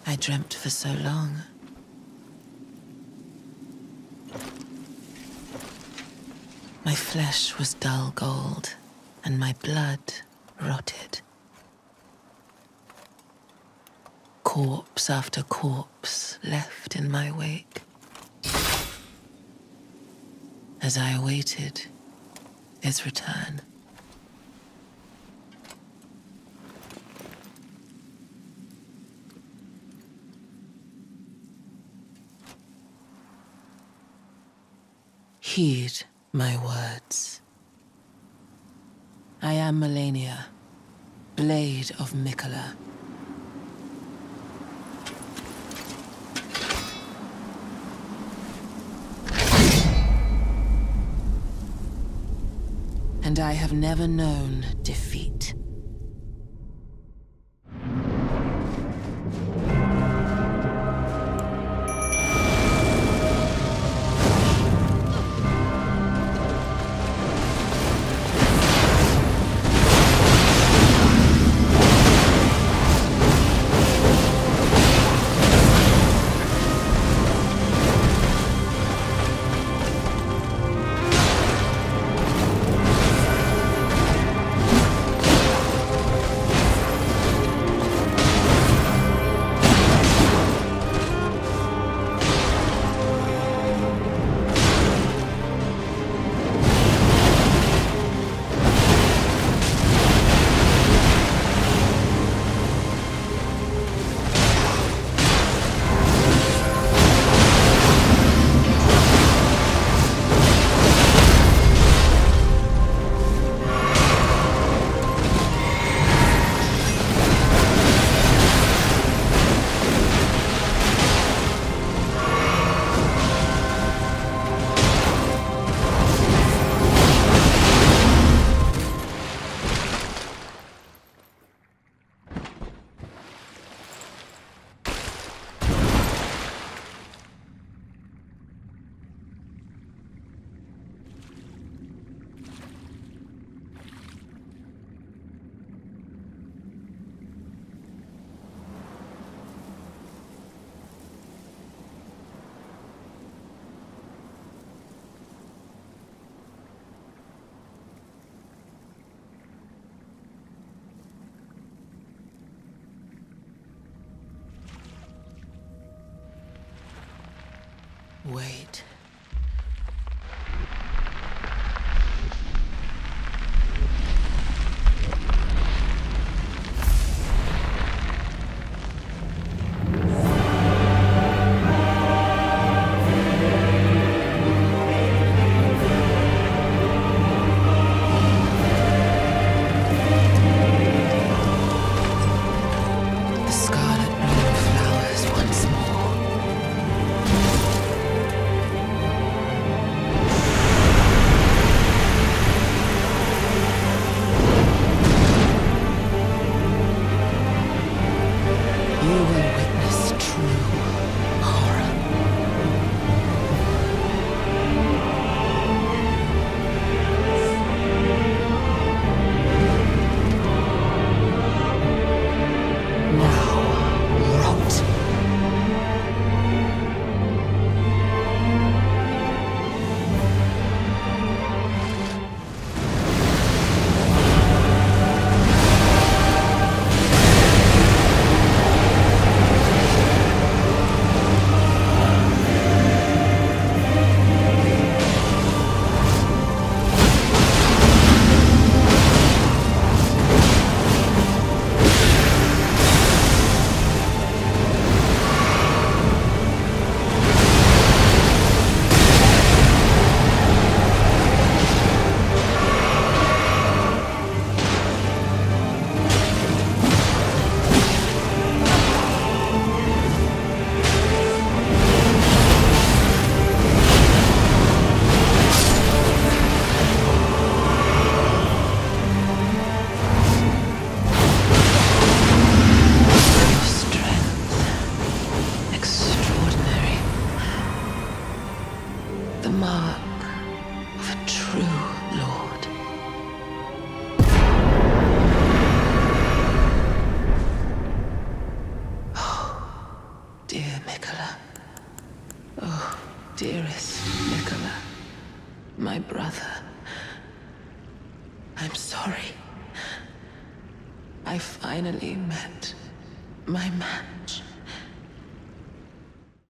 I dreamt for so long. My flesh was dull gold, and my blood rotted. Corpse after corpse left in my wake. As I awaited his return. Heed my words. I am Malenia, Blade of Miquella. And I have never known defeat. Wait. The scarlet bloom flowers once more. You will witness true horror. Now, rot. Nicola. Oh, dearest Nicola. My brother. I'm sorry. I finally met my match.